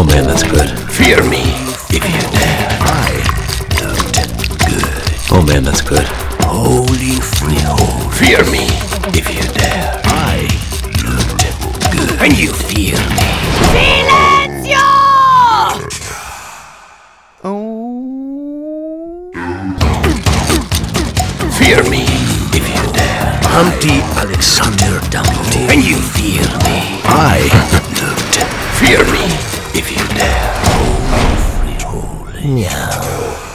Oh man, that's good. Fear me if you dare. I looked good. Oh man, that's good. Holy freehold. Fear me if you dare. I looked good. And you fear me. Silenzio! Fear me if you dare. Humpty Alexander Dumpty. And you fear me. I looked. Fear me if you dare. Holy freehold. Meow.